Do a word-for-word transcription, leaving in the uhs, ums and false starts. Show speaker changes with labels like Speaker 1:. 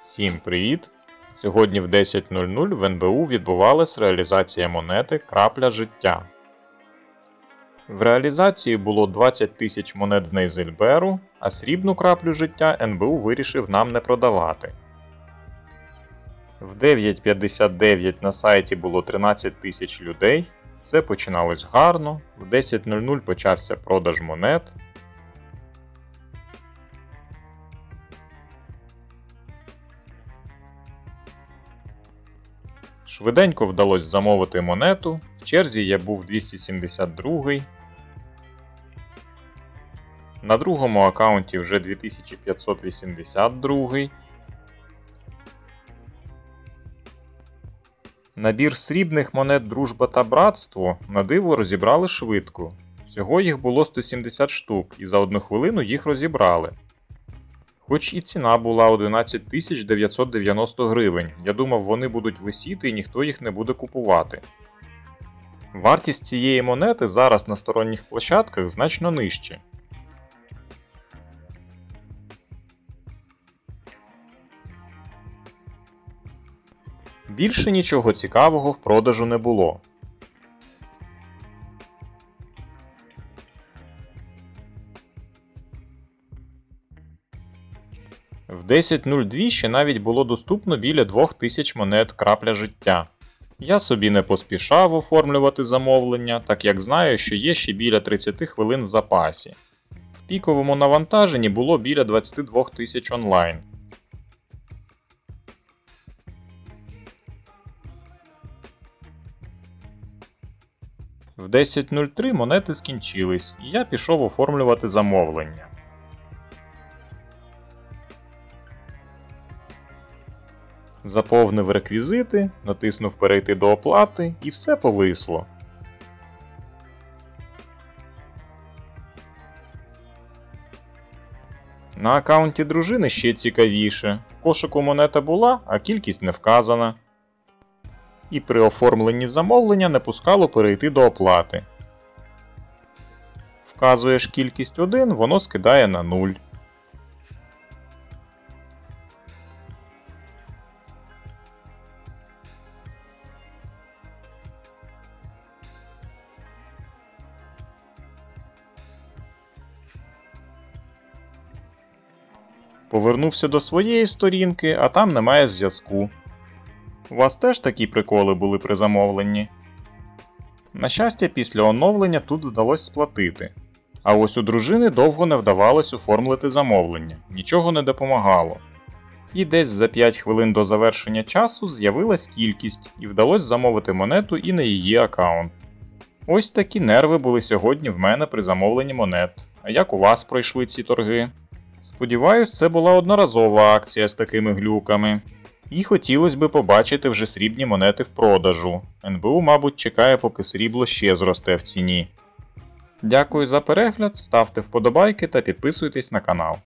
Speaker 1: Всім привіт! Сьогодні в десять нуль нуль в ен бе у відбувалась реалізація монети «Крапля життя». В реалізації було двадцять тисяч монет з Нейзельберу, а срібну краплю життя ен бе у вирішив нам не продавати. В дев'ять п'ятдесят дев'ять на сайті було тринадцять тисяч людей, все починалось гарно, в десять нуль нуль почався продаж монет. Швиденько вдалося замовити монету, в черзі я був двісті сімдесят другий. На другому аккаунті вже дві тисячі п'ятсот вісімдесят другий. Набір срібних монет «Дружба та братство» на диво розібрали швидко. Всього їх було сто сімдесят штук і за одну хвилину їх розібрали. Хоч і ціна була одинадцять тисяч дев'ятсот дев'яносто гривень, я думав, вони будуть висіти і ніхто їх не буде купувати. Вартість цієї монети зараз на сторонніх площадках значно нижче. Більше нічого цікавого в продажу не було. В десять нуль два ще навіть було доступно біля двох тисяч монет «Крапля життя». Я собі не поспішав оформлювати замовлення, так як знаю, що є ще біля тридцять хвилин в запасі. В піковому навантаженні було біля двадцять два тисяч онлайн. В десять нуль три монети скінчились, і я пішов оформлювати замовлення. Заповнив реквізити, натиснув «Перейти до оплати» і все повисло. На аккаунті дружини ще цікавіше. В кошику монета була, а кількість не вказана. І при оформленні замовлення не пускало перейти до оплати. Вказуєш кількість один, воно скидає на нуль. Повернувся до своєї сторінки, а там немає зв'язку. У вас теж такі приколи були при замовленні? На щастя, після оновлення тут вдалося сплатити. А ось у дружини довго не вдавалось оформити замовлення, нічого не допомагало. І десь за п'ять хвилин до завершення часу з'явилась кількість і вдалося замовити монету і на її аккаунт. Ось такі нерви були сьогодні в мене при замовленні монет. А як у вас пройшли ці торги? Сподіваюсь, це була одноразова акція з такими глюками. І хотілося б побачити вже срібні монети в продажу. ен бе у, мабуть, чекає, поки срібло ще зросте в ціні. Дякую за перегляд, ставте вподобайки та підписуйтесь на канал.